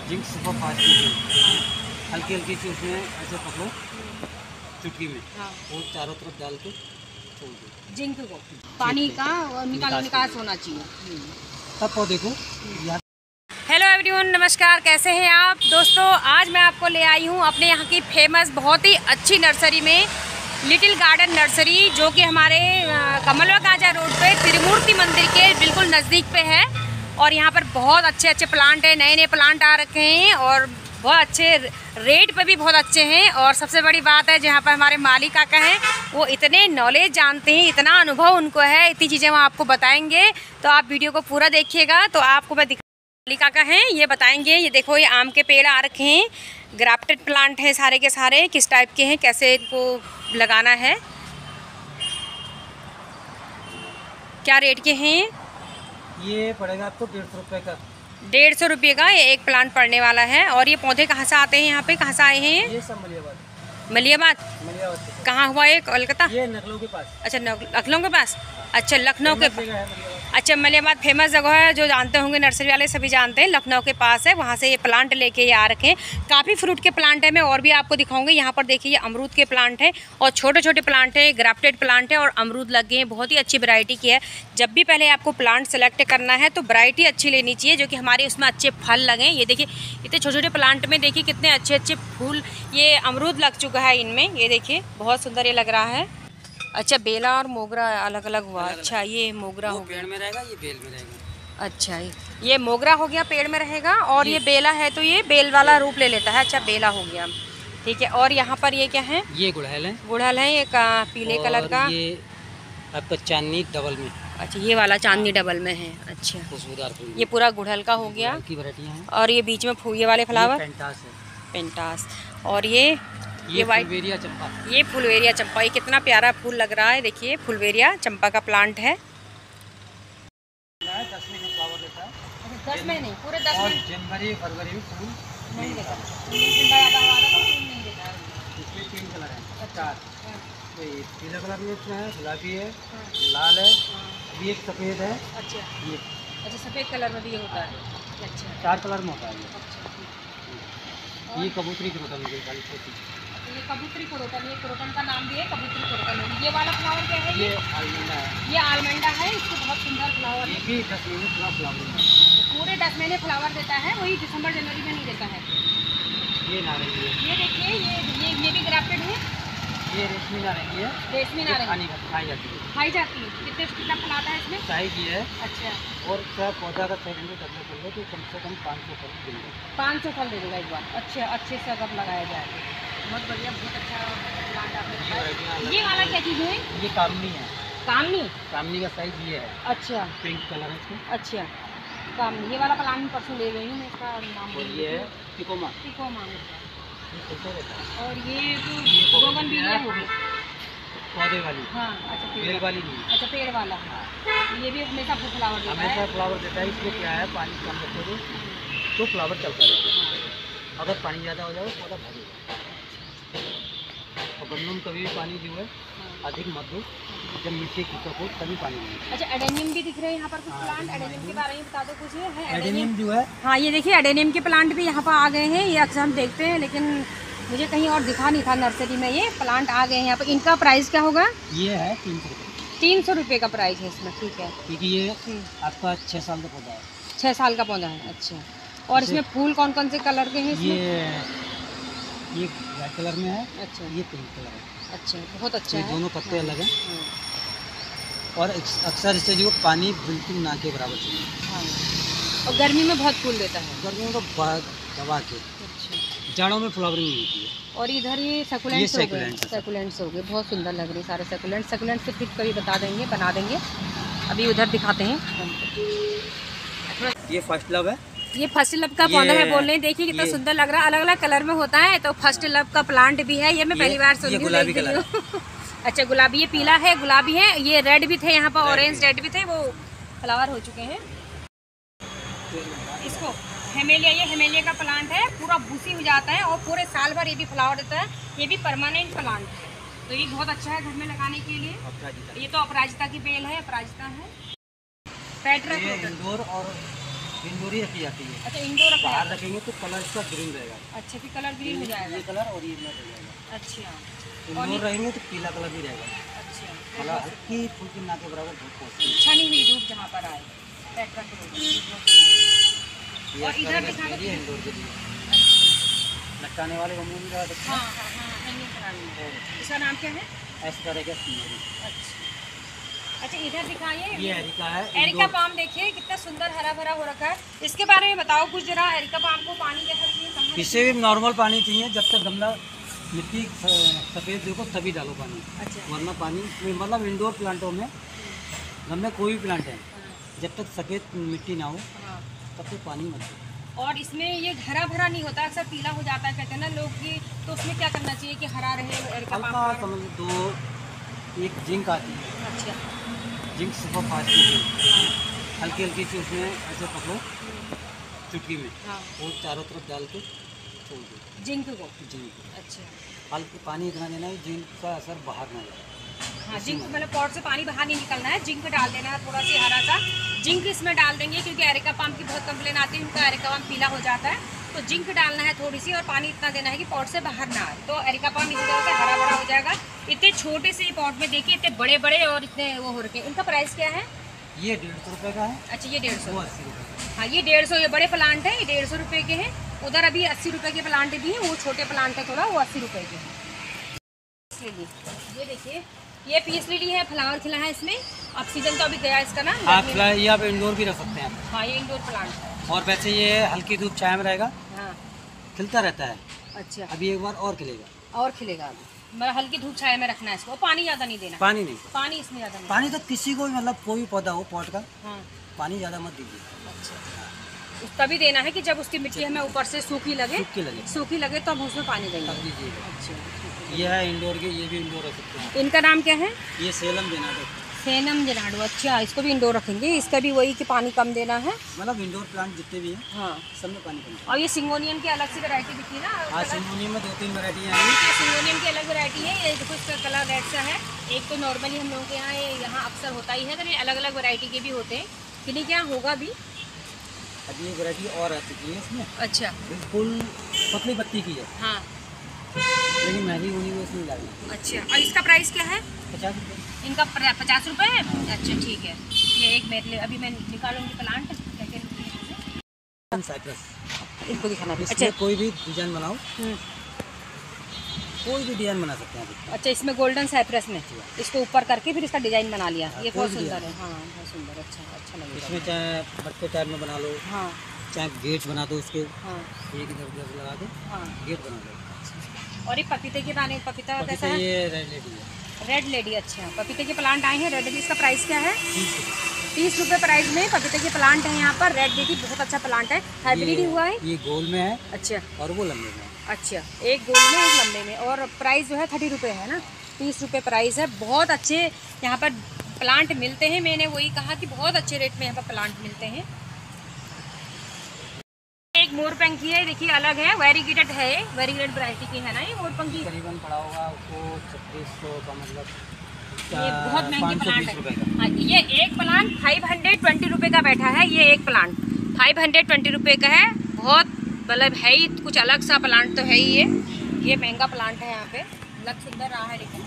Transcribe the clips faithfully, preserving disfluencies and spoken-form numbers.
Zinc super fast की हल्की हल्की सी उसमें ऐसे पकड़ो चुटकी में हाँ। और चारों तरफ डाल के छोड़ दो जिंक को पानी का और निकाल निकास होना चाहिए तब पौधे को याद। हेलो एवरीवन, नमस्कार। कैसे हैं आप दोस्तों? आज मैं आपको ले आई हूँ अपने यहाँ की फेमस बहुत ही अच्छी नर्सरी में, लिटिल गार्डन नर्सरी, जो कि हमारे कमलवा गाजा रोड पे त्रिमूर्ति मंदिर के बिल्कुल नज़दीक पे है। और यहाँ पर बहुत अच्छे अच्छे प्लांट हैं, नए नए प्लांट आ रखे हैं और बहुत अच्छे रेट पे भी बहुत अच्छे हैं। और सबसे बड़ी बात है, जहाँ पर हमारे माली काका हैं, वो इतने नॉलेज जानते हैं, इतना अनुभव उनको है, इतनी चीज़ें वो आपको बताएंगे। तो आप वीडियो को पूरा देखिएगा। तो आपको मैं माली काका हैं, ये बताएंगे। ये देखो, ये आम के पेड़ आ रखे हैं, ग्राफ्टेड प्लांट हैं सारे के सारे, किस टाइप के हैं, कैसे इनको लगाना है, क्या रेट के हैं। ये पड़ेगा आपको डेढ़ सौ रुपये का। डेढ़ सौ रुपये का ये एक प्लांट पड़ने वाला है। और ये पौधे कहाँ से आते हैं, यहाँ पे कहाँ से आए हैं? ये सब मलियाबाद। मलियाबाद मलियाबाद कहाँ हुआ है? कोलकाता? ये नकलों के पास। अच्छा, लखनऊ के पास। अच्छा, लखनऊ के पास। अच्छा, अच्छा, मलियाबाद फेमस जगह है, जो जानते होंगे नर्सरी वाले सभी जानते हैं, लखनऊ के पास है। वहाँ से ये प्लांट लेके ये आ रखे हैं। काफ़ी फ्रूट के प्लांट है, मैं और भी आपको दिखाऊंगी। यहाँ पर देखिए, ये अमरूद के प्लांट है और छोटे छोटे प्लांट है, ग्राफ्टेड प्लांट है और अमरूद लगे हैं। बहुत ही अच्छी वैरायटी की है। जब भी पहले आपको प्लांट सेलेक्ट करना है तो वैरायटी अच्छी लेनी चाहिए, जो कि हमारे उसमें अच्छे फल लगें। ये देखिए, इतने छोटे छोटे प्लांट में देखिए कितने अच्छे अच्छे फूल, ये अमरूद लग चुका है इनमें। ये देखिए, बहुत सुंदर ये लग रहा है। अच्छा, बेला और मोगरा अलग अलग हुआ। अच्छा, ये मोगरा हो गया, पेड़ में रहेगा, ये बेल में रहेगा। अच्छा, ये मोगरा हो गया, पेड़ में रहेगा। और ये बेला है तो ये बेल वाला रूप ले लेता है। अच्छा, बेला हो गया, ठीक है। और यहाँ पर ये क्या है? ये गुड़हल है। गुड़हल है, ये पीले कलर का। ये आपका चांदनी डबल में। अच्छा, ये वाला चांदनी डबल में है। अच्छा, खुशबूदार फूल। ये पूरा गुड़हल का हो गया की वैरायटियां हैं। और ये बीच में फूल, ये वाले फ्लावर पेंटास है। पेंटास। और ये ये, ये वाइट फुलवेरिया चंपा। ये फुलवेरिया चंपा। ये कितना प्यारा फूल लग रहा है। देखिए, फुलवेरिया चंपा का प्लांट है। दस महीने फ्लावर देता है। दस महीने पूरे दस और महीने जनवरी फरवरी में फूल नहीं देता। नहीं देता। इसमें तीन कलर है, चार। हाँ। तो ये पीला कलर में इसमें है, गुलाबी है, हाँ। लाल है, हाँ। अभी एक सफ़ेद है। अच्छा, ये अच्छा, सफ़ेद कलर में भी ये होता है। अच्छा, चार कलर में होता है ये। अच्छा, ठीक। ये कबूतरी क्रोटन की वाली छोटी। ये कबूतरी क्रोटन, ये क्रोटन का नाम भी है, कबूतरी क्रोटन। ये वाला फ्लावर क्या है? ये आलमंडा है। ये आलमंडा है, इसको बहुत सुंदर फ्लावर ये है। भी दस महीने पूरा फ्लावर है। पूरे दस महीने फ्लावर देता है, वही दिसंबर जनवरी में नहीं देता है। ये नारंगी है। ये देखिए, ये ये ये भी ग्राफ्टेड है। ये रेशमी नारंगी है। रेशमी नारंगी खानी का खाई जाती है। खाई जाती है। कितने कितना फल आता है इसमें? शाही की है। अच्छा, और क्या पौधा का छः घंटे तक कर लो तो कम से कम पाँच सौ फल देंगे। पाँच सौ फल दे देगा एक बार। अच्छे अच्छे से अगर लगाया जाए बहुत बढ़िया, बहुत अच्छा प्लांट आपने बताया। ये वाला क्या चीज़ है? ये कामनी है। कामनी? कामनी का साइज ये है। अच्छा, पिंक कलर है इसमें। अच्छा, कामनी। ये वाला प्लांट परसों ले गई हूँ मैं, इसका नाम और ये है टिकोमा। टिकोमा। ये चलते रहता है। और ये तो ये बोगनविलिया हो गई। पौधे वाली। हाँ, अच्छा, पेड़ बेल वाली नहीं। अच्छा, पेड़ वाला। ये भी हमेशा फ्लावर देता है। हमेशा फ्लावर देता है। इसमें क्या है, पानी कम रखोगे तो फ्लावर चलता रहेगा। अगर पानी ज़्यादा हो जाए पौधा भागेगा। और गमलों में कभी भी पानी जो है अधिक मत दो, जब मिट्टी खिसक हो तभी पानी दो। अच्छा, एडेनियम भी दिख रहे हैं यहाँ पर कुछ प्लांट। एडेनियम के बारे में बता दो कुछ। है एडेनियम जो है, हाँ, ये देखिए, एडेनियम के प्लांट भी यहाँ पर आ गए हैं। ये अक्सर हम देखते हैं, लेकिन मुझे कहीं और दिखा नहीं था नर्सरी में। ये प्लांट आ गए हैं यहाँ पर। इनका प्राइस क्या होगा? ये है तीन सौ रुपये। तीन सौ रुपये का प्राइस है इसमें, ठीक है। क्योंकि ये आपका छः साल का पौधा है। छः साल का पौधा है, अच्छा। और इसमें फूल कौन कौन से कलर के हैं इसमें? ये ये वाइट कलर में है। अच्छा, ये पिंक कलर है। अच्छा, बहुत अच्छा ये है। दोनों पत्ते अलग हैं। हाँ, और अक्सर इससे जो पानी बिल्कुल ना के बराबर चाहिए। हाँ। और गर्मी में बहुत फूल देता है। गर्मियों को दबा के। अच्छा। जाड़ों में फ्लावरिंग नहीं होती है। और इधर ये सकुलेंट्स हो गए। सकुलेंट्स सकुलेंट्स हो गए, बहुत सुंदर लग रही है सारे सकुलेंट्स। सकुलेंट्स से फिर कभी बता देंगे, बना देंगे। अभी उधर दिखाते हैं। ये फर्स्ट लव है। ये फर्स्ट लव का पौधा है बोल रहे हैं। देखिए कितना सुंदर लग रहा है, अलग अलग कलर में होता है। तो फर्स्ट लव का प्लांट भी है, ये मैं पहली बार सुन रही हूँ। गुलाबी कलर। अच्छा, गुलाबी। ये पीला है, गुलाबी है। ये रेड भी थे यहाँ पर, ऑरेंज रेड भी थे, वो फ्लावर हो चुके हैं। इसको हेमेलिया, ये हेमेलिया का प्लांट है, पूरा भूसी हो जाता है और पूरे साल भर ये भी फ्लावर देता है। ये भी परमानेंट प्लांट है, तो ये बहुत अच्छा है घर में लगाने के लिए। ये तो अपराजिता की बेल है, अपराजिता है। पेट्रा इंडोर और इंडोर ही रखी जाती है। अच्छा इंडोर रखा बाहर है। रखेंगे तो कलर इसका ग्रीन रहेगा। अच्छा फिर कलर ग्रीन हो जाएगा। ये कलर और ये कलर हो जाएगा। अच्छा और इंडोर रहेंगे तो पीला कलर भी रहेगा। अच्छा मतलब हल्की फुल्की ना के बराबर धूप पहुँचती है। छनी हुई धूप जहाँ पर आए पेट्रा के रोड। ये और इधर इसका दिखा दो। ये इंडोर के लिए अच्छा लटकाने वाले गमले भी लगा सकते हाँ हैं। हाँ हाँ हैंगिंग करानी है। और इसका नाम क्या है? ऐसा रहेगा सीनरी। अच्छा अच्छा इधर दिखाइए। ये एरिका है। एरिका इंडोर पाम देखिए कितना सुंदर हरा भरा हो रखा है। इसके बारे में बताओ कुछ जरा। एरिका पाम को पानी कैसा चाहिए? कहाँ इसे भी नॉर्मल पानी चाहिए। जब तक गमला मिट्टी सफ़ेद देखो तभी डालो पानी, अच्छा वरना पानी मतलब इंडोर प्लांटों में गमले कोई भी प्लांट है हाँ, जब तक सफ़ेद मिट्टी ना हो हाँ। तब तक पानी मत दो। और इसमें ये हरा भरा नहीं होता, अक्सर पीला हो जाता है कहते हैं ना लोग कि, तो उसमें क्या करना चाहिए कि हरा रहे एरिका पाम हल्का का? समझ दो एक जिंक आती है, अच्छा जिंक सुपर फास्ट की जिंक हल्की हल्की सी उसमें ऐसे पकड़ो चुटकी में, हाँ वो चारों तरफ डाल के छोड़ दो जिंक को। जिंक। अच्छा हल्के पानी इतना देना है जिंक का असर बाहर ना जाए। हाँ जिंक मतलब पॉट से पानी बाहर नहीं निकलना है, जिंक डाल देना है थोड़ा सा हरा सा जिंक इसमें डाल देंगे, क्योंकि एरिका पाम की बहुत कंप्लेन आती है उनका एरिका पाम पीला हो जाता है, तो जिंक डालना है थोड़ी सी और पानी इतना देना है कि पॉट से बाहर ना आए, तो एरिका पाम इसी तरह से हरा भरा हो जाएगा। इतने छोटे से पॉट में देखिए इतने बड़े बड़े और इतने वो हो रखे। इनका प्राइस क्या है? ये डेढ़ सौ रुपये का है। अच्छा ये डेढ़ वो सौ अस्सी रुपये। हाँ ये डेढ़ सौ ये बड़े प्लांट है, ये डेढ़ सौ रुपये के हैं। उधर अभी अस्सी रुपये के प्लांट भी हैं, वो छोटे प्लांट है थोड़ा, वो अस्सी रुपये के हैं। लिली ये देखिए ये पीस लिली है, फ्लावर खिला है इसमें, अब सीजन तो अभी गया इसका ना। आप ये आप इंडोर भी रख सकते हैं आप। हाँ ये इंडोर प्लांट है। और वैसे ये हल्की धूप छाया में रहेगा, हाँ खिलता रहता है। अच्छा अभी एक बार और खिलेगा और खिलेगा अभी, मतलब हल्की धूप छाया में रखना है इसको, पानी ज़्यादा नहीं देना। पानी नहीं, पानी इसमें ज़्यादा नहीं। पानी तो किसी को भी मतलब कोई भी पौधा हो पॉट का हाँ पानी ज़्यादा मत दीजिए। अच्छा उस तभी देना है कि जब उसकी मिट्टी हमें ऊपर से सूखी लगे, सूखी लगे सूखी लगे तो हम उसमें पानी देंगे। तब दीजिएगा। अच्छा ये है इंडोर के, ये भी इंडोर रख सकते हैं। इनका नाम क्या है? ये सेलम देना दो, सेनम जनाडो। अच्छा इसको भी इंडोर रखेंगे, इसका भी वही कि पानी कम देना है। मतलब इंडोर प्लांट जितने भी हैं हाँ सब में पानी कम। और ये सिंगोनियम की अलग से वैरायटी दिखी ना, आज सिंगोनियम में दो तीन वैरायटियाँ हैं। ये सिंगोनियम की अलग वैरायटी है। ये देखो इसका कलर रेड सा है, एक तो नॉर्मली हम लोगों के यहाँ ये यहाँ अक्सर होता ही है, तो ये अलग अलग वैरायटी के भी होते हैं कि नहीं, क्या होगा भी। अभी ये वैरायटी और आ चुकी है इसमें, अच्छा बिल्कुल पतली पत्ती की है, हाँ लेकिन महंगी होनी है इसमें लागत अच्छा। और इसका प्राइस क्या है? पचास रुपये। इनका प्र- पचास रुपये है। अच्छा ठीक है, ये एक मेरे लिए अभी मैं निकालूंगी प्लांट। साइप्रस इनको दिखाना। इसमें अच्छा कोई भी डिजाइन बनाओ, हम्म, कोई भी डिजाइन बना सकते हैं आप। अच्छा इसमें गोल्डन साइप्रस में इसको ऊपर करके फिर इसका डिजाइन बना लिया। हाँ, ये कोई बहुत भी सुंदर है। डिजाइन। हाँ बहुत सुंदर, अच्छा अच्छा लगेगा। इसमें चाहे बट्टे टाइप में बना लो, हाँ चाहे गेट बना दो उसके, हाँ एक इधर उधर लगा के हाँ। गेट बना लो। और ये पपीते के पानी, पपीता कैसा पपीता है? ये रेड लेडी है, रेड लेडी। अच्छा पपीते के प्लांट आए हैं रेड लेडी, इसका प्राइस क्या है? तीस रुपये। तीस रुपये प्राइस में पपीते के प्लांट है यहाँ पर। रेड लेडी बहुत अच्छा प्लांट है, हाइब्रिड ही हुआ है। ये गोल में है अच्छा और वो लंबे में है। अच्छा एक गोल में एक लंबे में, और प्राइस जो है थर्टी रुपये है ना, तीस रुपये प्राइस है। बहुत अच्छे यहाँ पर प्लांट मिलते हैं, मैंने वही कहा कि बहुत अच्छे रेट में यहाँ पर प्लांट मिलते हैं। एक मोरपंखी है, देखिए अलग है, वेरीगेटेड है, वेरीगेटेड वैरायटी की है ना ये मोरपंखी। करीबन पड़ा होगा आपको छत्तीस सौ का, मतलब ये बहुत महंगी पाँच सौ प्लांट बीस रुपये है। का। हाँ ये एक प्लांट फाइव हंड्रेड ट्वेंटी रुपये का बैठा है। ये एक प्लांट फाइव हंड्रेड ट्वेंटी रुपये का है। बहुत मतलब है ही कुछ अलग सा प्लांट तो है ही ये ये महंगा प्लांट है यहाँ पे, लग सुंदर रहा है लेकिन।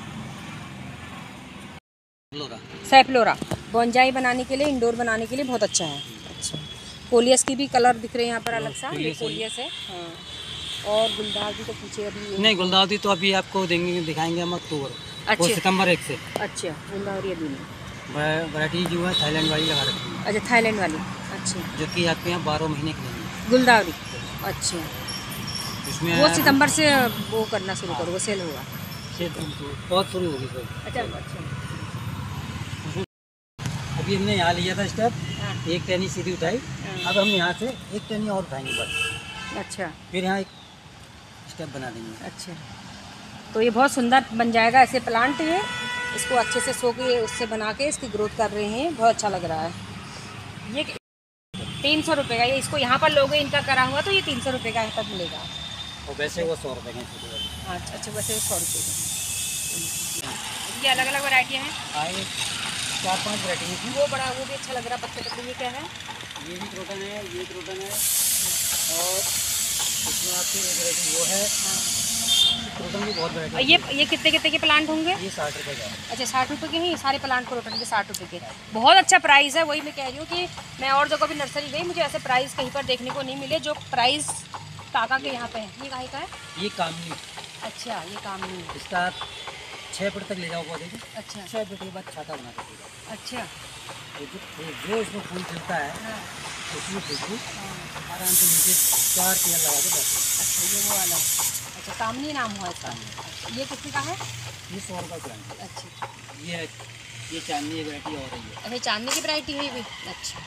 सैफ्लोरा बोंजाई बनाने के लिए, इंडोर बनाने के लिए बहुत अच्छा है। अच्छा कोलियस की भी कलर दिख रहे हैं यहाँ पर अलग सा, ये कोलियस है। हाँ और गुलदाउदी तो पीछे अभी नहीं, गुलदाउदी तो अभी आपको देंगे, दिखाएंगे हम अक्टूबर, अच्छा सितंबर एक से। अच्छा गुलदाउदी अभी नहीं। वैरायटी जो है थाईलैंड वाली लगा रखी है। अच्छा थाईलैंड वाली। अच्छा जो कि आपके यहाँ बारह महीने की नहीं गुलदाउदी। अच्छा इसमें वो सितंबर से वो करना शुरू करो, वो सेल होगा। बहुत शुरू होगी सर। अच्छा अच्छा अभी हमने यहाँ लिया था स्टेप, हाँ एक टहनी सीधी उठाई, हाँ। अब हम यहाँ से एक टहनी और उठाएंगे बस, अच्छा फिर यहाँ एक स्टेप बना देंगे। अच्छा तो ये बहुत सुंदर बन जाएगा ऐसे प्लांट। ये इसको अच्छे से सो के उससे बना के इसकी ग्रोथ कर रहे हैं, बहुत अच्छा लग रहा है। ये तीन सौ रुपये का, ये इसको यहाँ पर लोगे इनका करा हुआ तो ये तीन सौ रुपये का यहाँ पर मिलेगा। और वैसे वो सौ रुपये का। हाँ अच्छा वैसे सौ रुपये का। ये अलग अलग वैरायटियाँ हैं, आए चार पांच वैरायटी थी। वो बड़ा वो भी अच्छा लग रहा है, पत्ते पत्ते। ये क्या है? ये भी क्रोटन है, ये क्रोटन है, और इसमें आपकी एक वैरायटी वो है। क्रोटन भी बहुत वैरायटी। ये ये कितने कितने के प्लांट होंगे? ये साठ रुपये का है। अच्छा, साठ रुपये के ही सारे प्लांट क्रोटन के साठ रुपये के। बहुत अच्छा प्राइस है। वही मैं कह रही हूँ कि मैं और जगह भी नर्सरी गई, मुझे ऐसे प्राइस कहीं पर देखने को नहीं मिले जो प्राइस काका के यहाँ पे है। ये काहे का है? ये कामनी। अच्छा, ये कामनी है। इसका आप छः फुट तक ले जाओ पौधे को। अच्छा, छः फुट के बाद छाता बना देगा। अच्छा, तो जो जो इसमें फूल खिलता है हाँ, उसमें खुशबू हाँ। आराम से नीचे चार पेड़ लगा के बस। अच्छा, ये वो वाला। अच्छा, कामनी नाम हुआ इसका। अच्छा, ये कितने का है? ये सौ रुपये ग्राम है। अच्छा, ये ये चांदनी वैरायटी और रही है। अच्छा, चांदनी की वैरायटी है ये भी। अच्छा,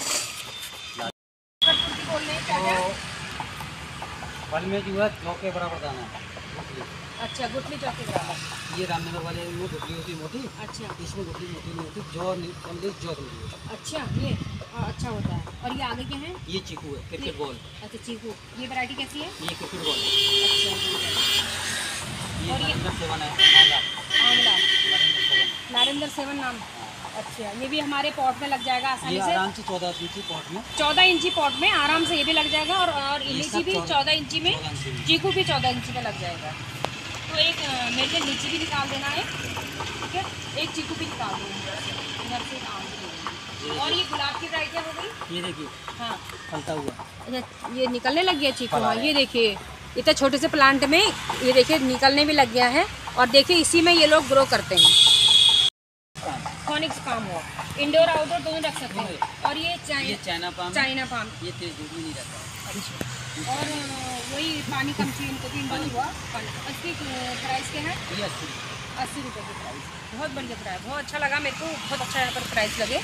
बोल रहे हैं क्या क्या? तो फल में जो है जौ के बराबर दाना है, गुठली। अच्छा, गुठली चौकी बराबर। ये रामनगर वाले में गुठली होती है मोटी, अच्छा, इसमें गुठली मोटी नहीं होती, जौ नहीं कमली जौ नहीं होती। अच्छा, ये हाँ, अच्छा होता है। और ये आगे के हैं? ये चीकू है, क्रिकेट बॉल। अच्छा, चीकू। ये वैरायटी कैसी है? ये क्रिकेट बॉल है। अच्छा, ये और ये- नरेंद्र सेवन है, आंवला, आंवला, नरेंद्र सेवन। नारेंद्र सेवन नाम। अच्छा, ये भी हमारे पॉट में लग जाएगा ये आसानी से। आराम से चौदह इंची पॉट में, चौदह इंची पॉट में आराम से ये भी लग जाएगा। और और ये इलायची सब भी चौदह- चौदह इंची में, चौदह इंची में। चीकू भी चौदह इंची में लग जाएगा। तो एक अ, मेरे लिए लीची भी निकाल देना है, ठीक है? एक चीकू भी निकाल देना, इधर से एक आम भी दे देना। और ये गुलाब की वैरायटियाँ हो गई। ये देखिए हाँ, फलता हुआ। अच्छा, ये निकलने लग गया चीकू। फल हाँ, आया। ये देखिए इतने छोटे से प्लांट में ये देखिए निकलने भी लग गया है। और देखिए इसी में ये लोग ग्रो करते हैं। फोनिक्स काम हुआ, इंडोर आउटडोर दोनों रख सकते हैं। और ये ये China China palm, China palm. ये तेज धूप में नहीं रहता। अच्छा, और अ, वही पानी कम चाहिए इनको भी इंडोर हुआ। इसकी प्राइस क्या है? ये अस्सी। अस्सी रुपये की प्राइस। बहुत बढ़िया प्राइस, बहुत अच्छा लगा मेरे को। बहुत अच्छा यहाँ पर प्राइस लगे।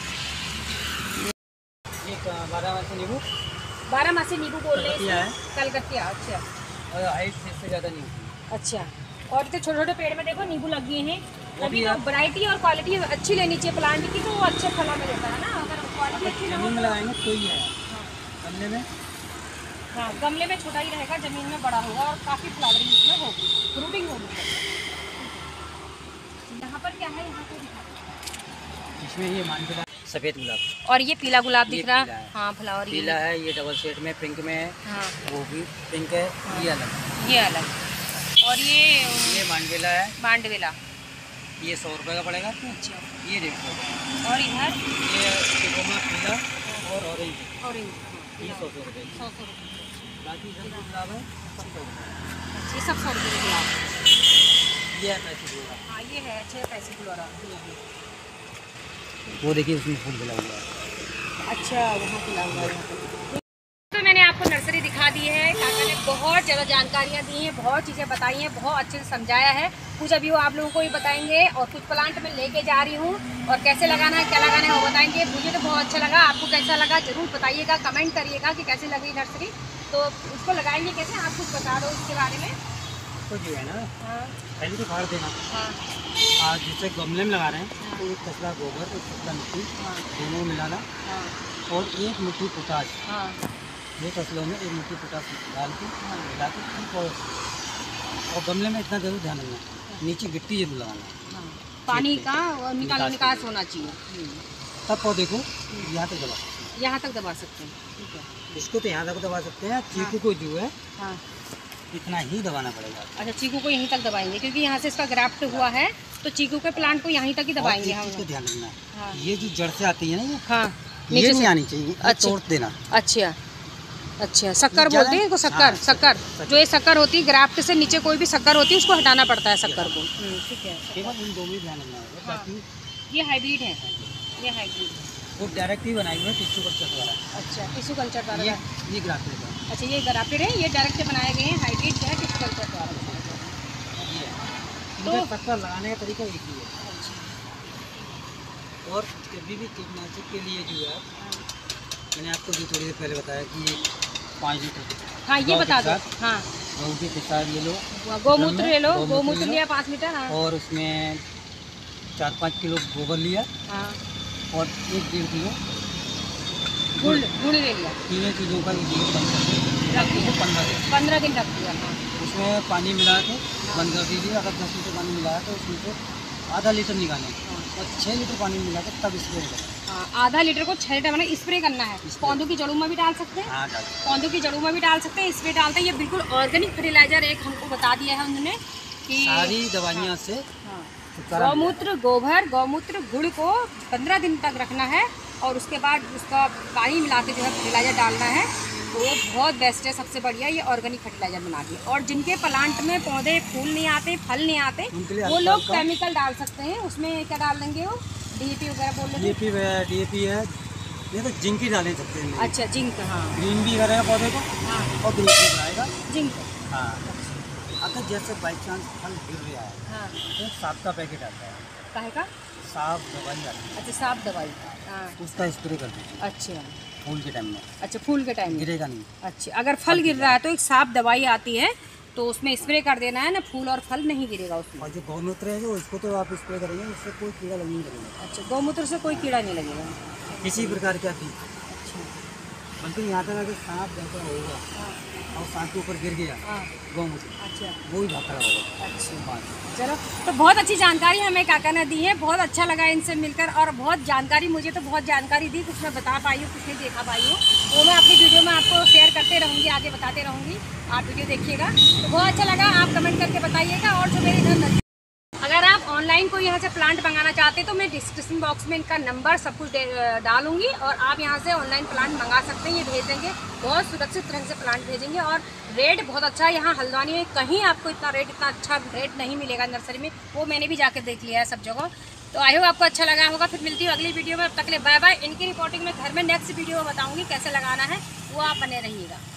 ये बारह मासी नींबू बारह मासी नींबू बोल रहे कलकतिया हैं, है। कलकतिया। अच्छा, और हाइट से इससे ज़्यादा नहीं होती। अच्छा। और इतने छोटे छोटे पेड़ में देखो नींबू लग गए हैं। वो तभी भी तो है। वैरायटी और क्वालिटी अच्छी लेनी चाहिए प्लांट की, तो वो अच्छे फला में देता है ना। अगर क्वालिटी अच्छी ना हो जमीन में तो- लगाएंगे तो ही है, हाँ, गमले में हाँ, गमले में छोटा ही रहेगा, जमीन में बड़ा होगा और काफ़ी फ्लावरिंग इसमें होगी, फ्रूटिंग होगी। यहाँ पर क्या है? यहाँ पर दिखा दो। इसमें ये मान के सफ़ेद गुलाब, और ये पीला गुलाब ये दिख रहा पीला है। हाँ, फ्लावर ये। पीला है, ये डबल शेड में पिंक में है, हाँ, वो भी पिंक है, ये अलग। ये अलग। और ये ये मांडवेला है, मांडवेला। ये सौ रुपये का पड़ेगा। अच्छा, ये डेढ़ सौ का। और इधर ये टिकोमा पीला और ऑरेंज, ऑरेंज। ये सौ सौ रुपये की। सौ सौ रुपये। बाकी सब जो गुलाब है सब सौ रुपये। ये सब सौ रुपये के गुलाब। ये है पैसे गुलाब, हाँ, ये है छः पैसे किलो वाला। वो देखिए उसमें फूल खिला हुआ है। अच्छा, वहाँ खिला हुआ है यहाँ पे। तो मैंने आपको नर्सरी दिखा दी है। काका ने बहुत ज़्यादा जानकारियाँ दी हैं, बहुत चीज़ें बताई हैं, बहुत अच्छे से समझाया है। कुछ अभी वो आप लोगों को भी बताएंगे और कुछ प्लांट मैं लेके जा रही हूँ और कैसे लगाना है, क्या लगाना है वो बताएंगे। मुझे तो बहुत अच्छा लगा। आपको कैसा लगा ज़रूर बताइएगा, कमेंट करिएगा कि कैसी लगी नर्सरी। तो उसको लगाएंगे कैसे, आप कुछ बता दो इसके बारे में। तो जो है ना, हाँ, पहले तो फाड़ देना। हाँ, आज जैसे गमले में लगा रहे हैं तो एक कचरा गोबर, एक कचरा मिट्टी, हाँ, दोनों को मिलाना हाँ, और एक मुट्ठी पोटाश, हाँ, दो फसलों में एक मुट्ठी पोटाश डाल के मिला के ठीक। और और गमले में इतना जरूर ध्यान रखना, नीचे गिट्टी जरूर लगाना, हाँ। पानी का निकाल निकास निकास के होना चाहिए। तब पौधे को यहाँ तक दबा सकते यहाँ तक दबा सकते हैं, ठीक है। हैं। इसको तो यहाँ तक दबा सकते हैं, चीकू को जो है हाँ, इतना ही दबाना पड़ेगा। अच्छा, चीकू को यहीं तक दबाएंगे क्योंकि यहाँ से इसका ग्राफ्ट हुआ है, तो चीकू के प्लांट को यहीं तक ही और दबाएंगे एक हम। चीज़ को ध्यान रखना, हाँ, ये जो जड़ से आती है ना, ये हाँ, ये नीचे नहीं से। आनी चाहिए, ये अच्छा। तोड़ देना। अच्छा, अच्छा, शक्कर ज़्यादा- बोलते हैं इसको, शक्कर। हाँ, शक्कर शक्कर। जो ये शक्कर होती है, ग्राफ्ट से नीचे कोई भी शक्कर होती है उसको हटाना पड़ता है, शक्कर को। हम्म, ठीक है। केवल इन दो में ध्यान रखना है, हाँ। बाकी ये हाइब्रिड है, ये हाइब्रिड। वो डायरेक्ट ही बनाई हुई है टिश्यू कल्चर द्वारा। अच्छा, टिश्यू कल्चर द्वारा। ये ये ग्राफ्टिंग है। अच्छा, ये ग्राफ्टेड है, ये डायरेक्ट बनाए गए हैं, हाइब्रिड जो है टिश्यू कल्चर द्वारा। ये तो- तो पत्ता लगाने का तरीका एक ही है। और कभी भी कीटनाशक के लिए जो है, मैंने आपको जो थोड़ी देर पहले बताया कि पाँच लीटर हाँ, ये गौ के बता दो। साथ- हाँ, गौ के साथ ये लो, गौमूत्र ले लो, गौमूत्र गौमूत्र ले लो। लिया पाँच लीटर। हाँ, और उसमें चार पाँच किलो गोबर लिया हाँ, और एक डेढ़ किलो गुड़ गुड़ ले लिया, तीनों चीज़ों का ये बंद कर दिया, रख दिया, पंद्रह दिन पंद्रह दिन रख दिया। हाँ, उसमें पानी मिला के बंद कर दीजिए। अगर दस लीटर पानी मिलाया तो उसमें से आधा लीटर निकालें, हाँ, और छः लीटर पानी मिला के तब स्प्रे करें। हाँ, आधा लीटर को छः लीटर मैंने स्प्रे करना है। पौधों की जड़ों में भी डाल सकते हैं। हाँ, डाल सकते पौधों की जड़ों में भी डाल सकते हैं, स्प्रे डालते हैं। ये बिल्कुल ऑर्गेनिक फर्टिलाइजर एक हमको बता दिया है उन्होंने कि सारी दवाइयाँ से हाँ, छुटकारा गौमूत्र, गोबर, गौमूत्र, गुड़ को पंद्रह दिन तक रखना है और उसके बाद उसका पानी मिला के जो है फर्टिलाइजर डालना है। तो वो बहुत बेस्ट है, सबसे बढ़िया ये ऑर्गेनिक फर्टिलाइजर बना दिया। और जिनके प्लांट में पौधे फूल नहीं आते, फल नहीं आते, वो लोग केमिकल डाल सकते हैं। उसमें क्या डाल देंगे वो, डीएपी वगैरह बोल रहे डीएपी डीएपी है, ये तो जिंक ही डाले सकते हैं। अच्छा, जिंक। हाँ, ग्रीन भी करेगा पौधे को हाँ, और ग्रीन भी कराएगा जिंक। हाँ। अगर जैसे बाई चांस फल गिर रहा है हाँ, तो एक साफ का पैकेट आता है, काहे का? साफ दवाई आती है, अच्छा, साफ दवाई। हाँ, उसका स्प्रे कर दीजिए अच्छा फूल के टाइम में, अच्छा, फूल के टाइम में गिरेगा नहीं। अच्छा, अगर फल गिर रहा है तो एक साफ दवाई आती है, तो उसमें स्प्रे कर देना है ना, फूल और फल नहीं गिरेगा उसमें। और जो गौमूत्र है जो उसको तो आप स्प्रे करेंगे, उससे कोई कीड़ा लगने नहीं लगेगा। अच्छा, गौमूत्र से कोई कीड़ा नहीं लगेगा। किसी प्रकार का भी, अच्छा, बल्कि यहाँ तक अगर सांप जैसा होगा हाँ, और सांप के ऊपर गिर गया हाँ, गौमूत्र, अच्छा, वो ही भाग खड़ा होगा। अच्छा। चलो, तो बहुत अच्छी जानकारी हमें काका ने दी है, बहुत अच्छा लगा इनसे मिलकर। और बहुत जानकारी, मुझे तो बहुत जानकारी दी, कुछ मैं बता पाई हूँ, कुछ नहीं देखा पाई हूँ, वो मैं अपनी वीडियो में आपको शेयर करते रहूँगी, आगे बताते रहूँगी। आप वीडियो देखिएगा तो बहुत अच्छा लगा। आप कमेंट करके बताइएगा। और जो मेरे इधर, अगर आप ऑनलाइन कोई यहाँ से प्लांट मंगाना चाहते हैं तो मैं डिस्क्रिप्शन बॉक्स में इनका नंबर सब कुछ डालूंगी और आप यहाँ से ऑनलाइन प्लांट मंगा सकते हैं। ये भेज देंगे, बहुत सुरक्षित ढंग से प्लांट भेजेंगे और रेट बहुत अच्छा है। यहाँ हल्द्वानी में कहीं आपको इतना रेट इतना अच्छा रेट नहीं मिलेगा नर्सरी में, वो मैंने भी जाके देख लिया है सब जगह। तो आई होप आपको अच्छा लगा होगा। फिर मिलती हूँ अगली वीडियो में, अब तक के लिए बाय बाय। इनकी रिपोर्टिंग में घर में नेक्स्ट वीडियो में बताऊँगी कैसे लगाना है, वो आप बने रहिएगा।